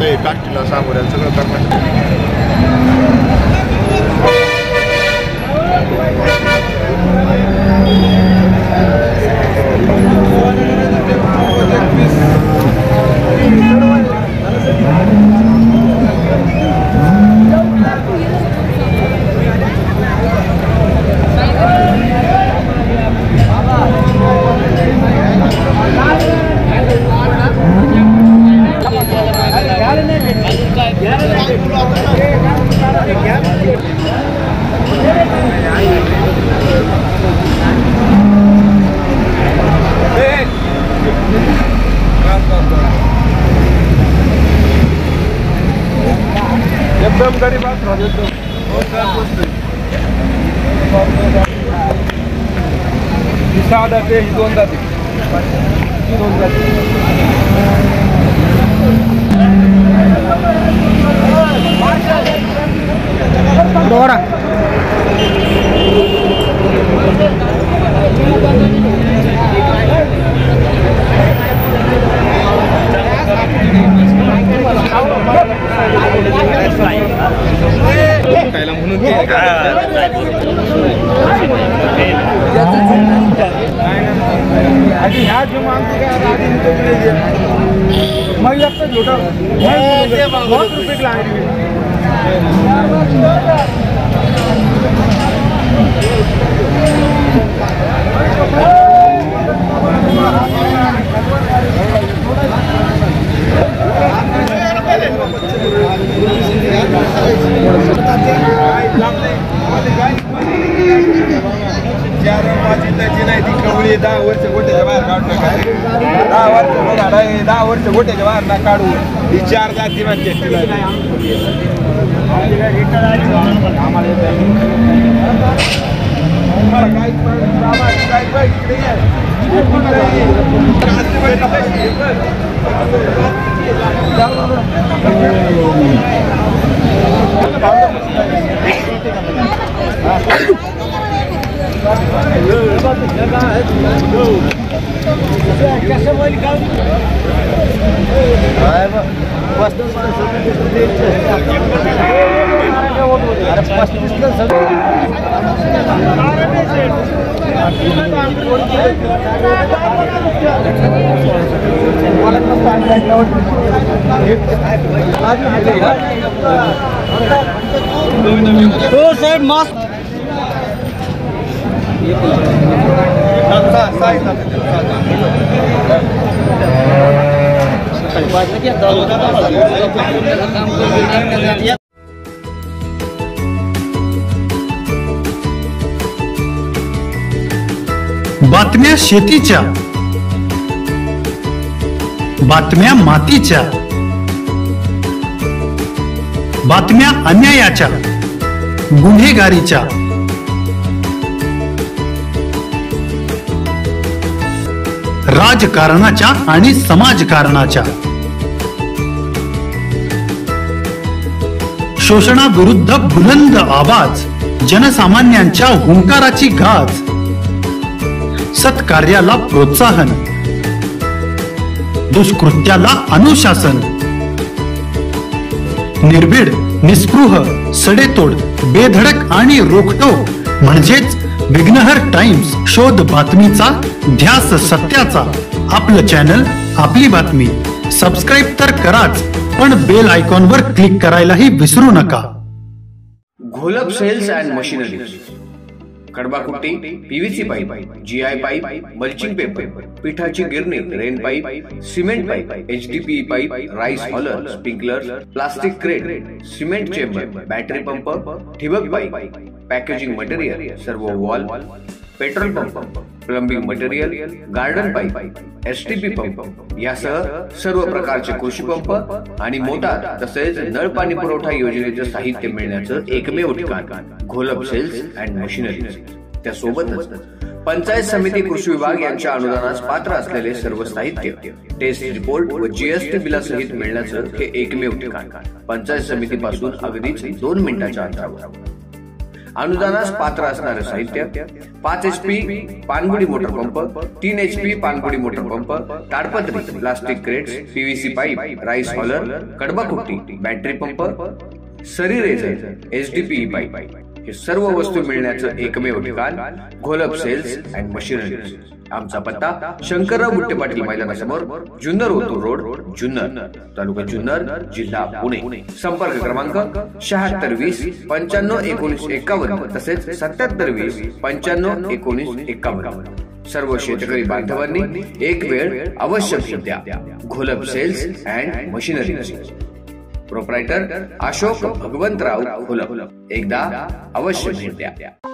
ते काष्टीला सामोऱ्याला सगळं करण्याचं. एकदम गरीबात राहतो साधा ते दोन जाते दोरा खायला म्हणून ह्या जेव्हा मग एक छोटा बहुत रुपये की लागली नाही ती कवळी 10 वर्ष गोट्याच्या बाहेर काढू नका. 10 वर्ष गोट्याच्या बाहेर ना काढू. ही 4 जाती म्हणजे तो साइड मास्क बातम्या शेतीच्या, बातम्या मातीच्या, बातम्या अन्यायाच्या, गुन्हेगारीच्या, राजकारणाच्या आणि समाजकारणाच्या, शोषणाविरुद्ध बुलंद आवाज, जनसामान्यांच्या हुंकाराची गाज, सत्कार्याला प्रोत्साहन, दुष्कृत्याला अनुशासन, निर्भीड, निस्पृह, सडेतोड, बेधडक आणि रोखटोक म्हणजेच विघ्नहर टाइम्स. शोध बातमीचा, ध्यास सत्याचा. आपलं चॅनल, आपली बातमी. सबस्क्राईब तर कराच, पण बेल आयकॉनवर क्लिक करायलाही विसरू नका. घोलप सेल्स अँड मशिनरी, कडबाकुट्टी, PVC pipe, GI pipe, mulching paper, पिठाची गिरणी, rain pipe, cement pipe, HDPE pipe, rice huller, sprinkler, plastic crate, cement chamber, battery pump, ठिबक पाईप, पॅकेजिंग मटेरियल, सर्व valve, petrol pump, plumbing material, garden pipe, STP pump यासह सर्व प्रकारचे कृषी pump आणि motor तसेच नळ पाणी पुरवठा योजनेचे साहित्य मिळण्याचं एकमेव ठिकाण घोलप सेल्स अँड मशिनरी. त्यासोबतच पंचायत समिती कृषी विभाग यांच्या अनुदानास पात्र असलेले सर्व साहित्य, टेस्ट रिपोर्ट व जीएसटी बिलासहित मिळण्याचं हे एकमेव ठिकाण पंचायत समितीपासून अगदीच 2 मिनिटाच्या अंतरावर. अनुदानास पात्र असणारे साहित्य 5 HP पाणबुडी मोटर पंप, 3 HP पाणबुडी मोटर पंप, ताडपत्री, plastic crates, PVC pipe, rice huller, कडबाकुट्टी, बॅटरी पंप, सरी रेझर, HDPE पाईप हे सर्व वस्तू मिळण्याचं एकमेव ठिकाण घोलप सेल्स अँड मशिनरीज. आमचा पत्ता शंकरराव बुट्टे पाटील मैदानासमोर, जुन्नर ओतूर रोड, जुन्नर, तालुका जुन्नर, जिल्हा पुणे. संपर्क क्रमांक 7620 95 19 51 तसेच 7720 95 19 51. सर्व शेतकरी बांधवांनी एक वेळ अवश्य भेट द्या. Gholap sales and machineries. Proprietor Ashok Bhagwantrao Gholap. एकदा अवश्य भेट द्या.